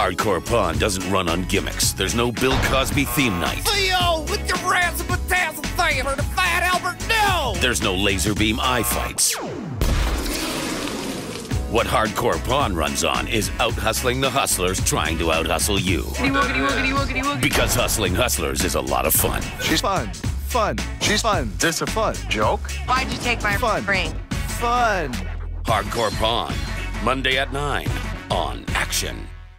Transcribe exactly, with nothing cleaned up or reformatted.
Hardcore Pawn doesn't run on gimmicks. There's no Bill Cosby theme night. Theo, with your razzle batazzle favor to Fat Albert, no! There's no laser beam eye fights. What Hardcore Pawn runs on is out-hustling the hustlers trying to out-hustle you. Woogity, woogity, woogity, woogity. Because hustling hustlers is a lot of fun. She's fun. Fun. She's fun. This a fun. Joke? Why'd you take my Fun. ring? Fun. Hardcore Pawn, Monday at nine on Action.